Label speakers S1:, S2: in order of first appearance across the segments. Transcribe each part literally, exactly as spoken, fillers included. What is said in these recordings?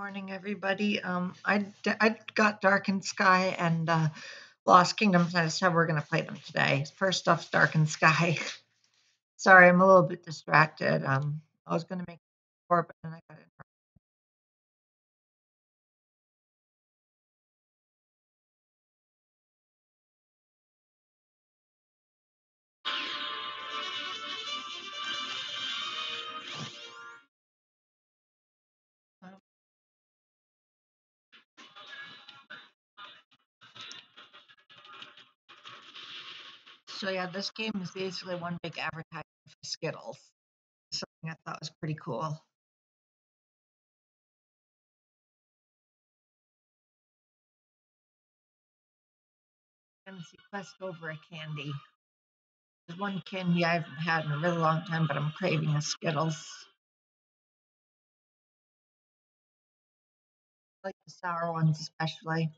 S1: Morning, everybody. Um, I, d- I got Darkened Skye and uh, Lost Kingdoms, and I said we're going to play them today. First off, Darkened Skye. Sorry, I'm a little bit distracted. Um, I was going to make it before, but then I got it. So yeah, this game is basically one big advertisement for Skittles. Something I thought was pretty cool. Fantasy quest over a candy. There's one candy I haven't had in a really long time, but I'm craving a Skittles. I like the sour ones especially.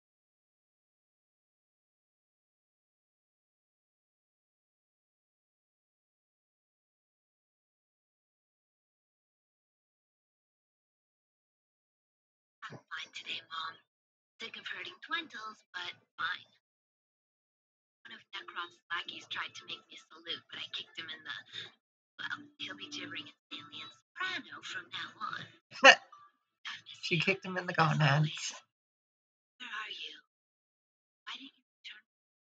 S2: I'm fine today, Mom. Sick of hurting twintles, but fine. One of Necron's lackeys tried to make me salute, but I kicked him in the... Well, he'll be gibbering in alien soprano from now on.
S1: She kicked him in the gonads.
S2: Where are you? Why didn't you return?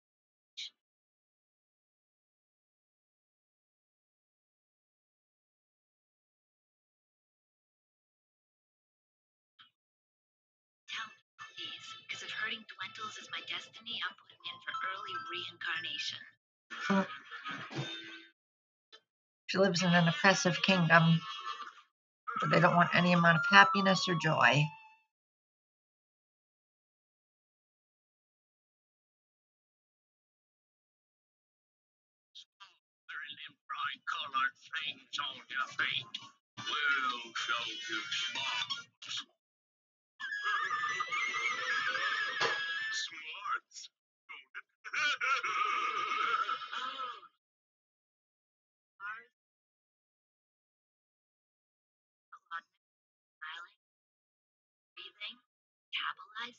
S2: Tell me, please, because if hurting twintles is my destiny, I'm putting in for early reincarnation.
S1: She lives in an oppressive kingdom, but they don't want any amount of happiness or joy.
S3: Bright colored things on your feet will show you smart. Smarts.
S2: Smiling, breathing, capitalizing.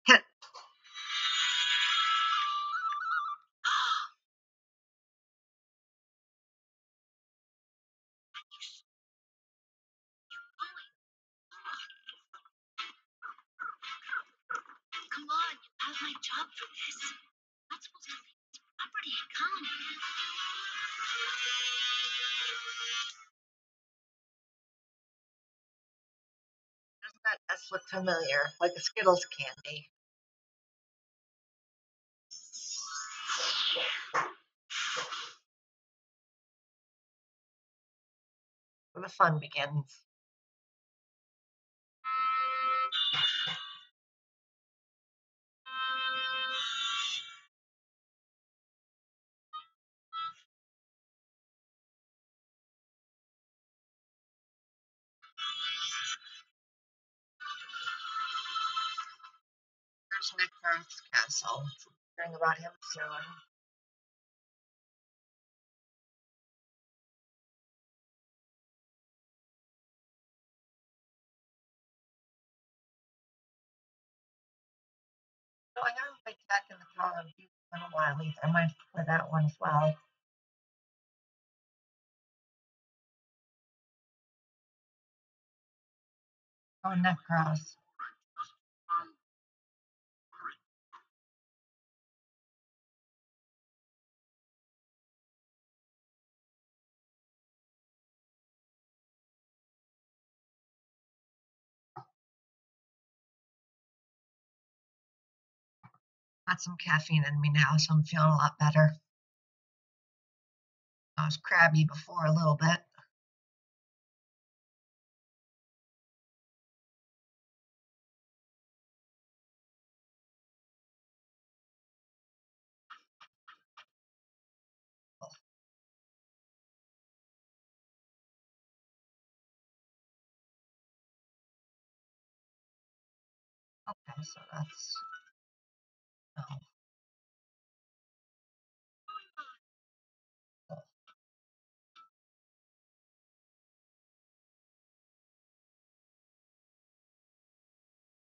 S2: Come on, you have my job for this. I'm not supposed to leave this property. Come on.
S1: Doesn't that S look familiar? Like a Skittles candy. Where the fun begins. There's Nectar's castle. Hearing about him soon. So I haven't played Jack in the Call of Duty in a while either. I might play that one as well. Oh, Necros. Got some caffeine in me now, so I'm feeling a lot better. I was crabby before a little bit. Okay, so that's no.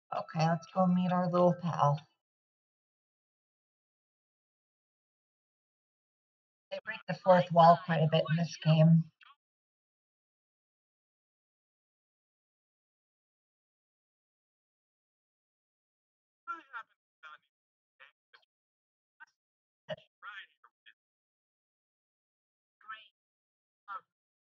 S1: Okay, let's go meet our little pal. They break the fourth wall quite a bit in this game.
S3: Great. Um,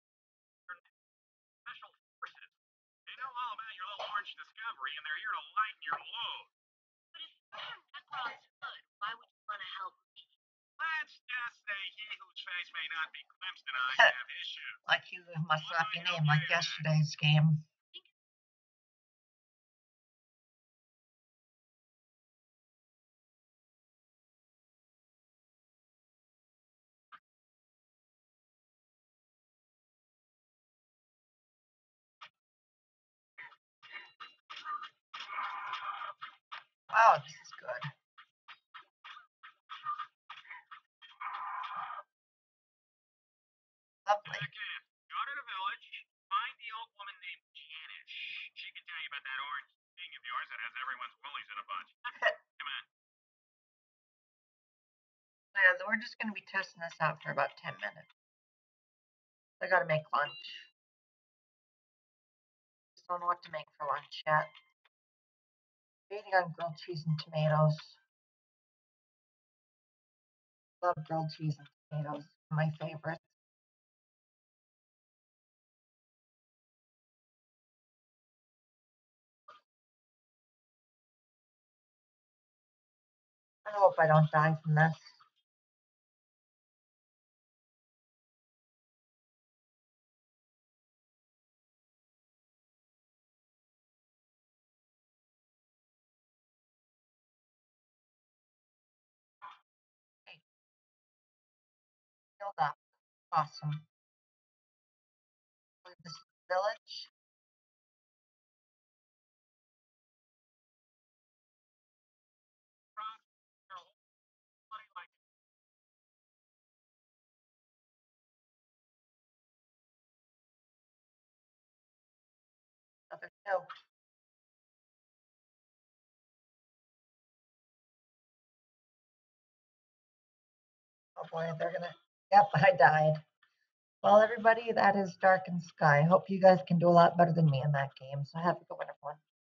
S3: special forces. They know all about your little orange discovery, and they're here to lighten your load.
S2: But if you're Necron's good, why would you want to help me?
S3: Let's just say he whose face may not be glimpsed tonight have issues.
S1: Like you must drop your name like yesterday's game. Wow, this is good. Lovely.
S3: Second, go to the village, find the old woman named Janice. She can tell you about that orange thing of yours that has everyone's willies in a bunch. Come on.
S1: Yeah, we're just going to be testing this out for about ten minutes. I got to make lunch. Just don't know what to make for lunch yet. Eating on grilled cheese and tomatoes. Love grilled cheese and tomatoes. My favorite. I hope I don't die from this. Hey, filled up. Awesome. This is the village. Other two. Oh boy, they're gonna. Yep, I died. Well, everybody, that is Darkened Skye. I hope you guys can do a lot better than me in that game. So have a good one, everyone.